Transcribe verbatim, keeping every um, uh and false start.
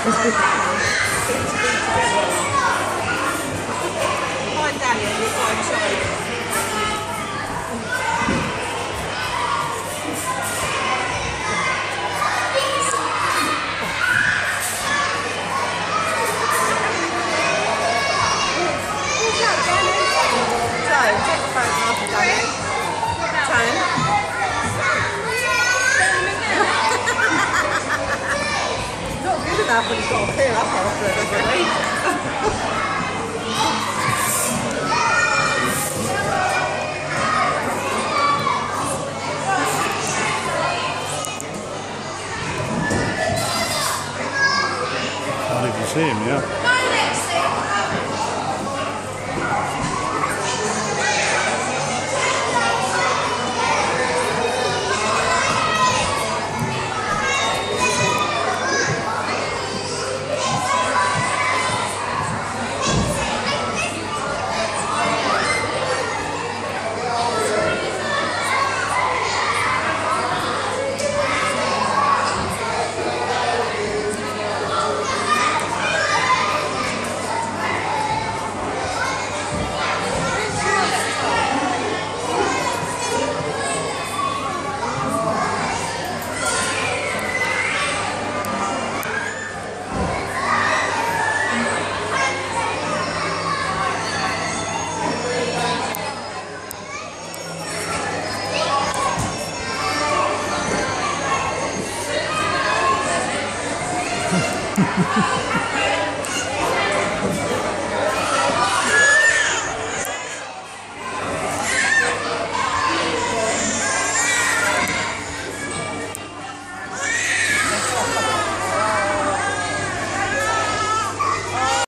Italian before choice. Time, take the photograph of Danny. Time. Not good enough when you've got to clear up after everybody. Can't even see him, yeah. Ha ha ha.